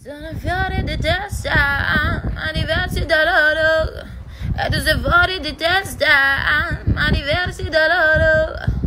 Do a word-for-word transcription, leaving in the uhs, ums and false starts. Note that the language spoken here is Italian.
Sono fuori di testa, ma diversi da loro. E tu sei fuori di testa.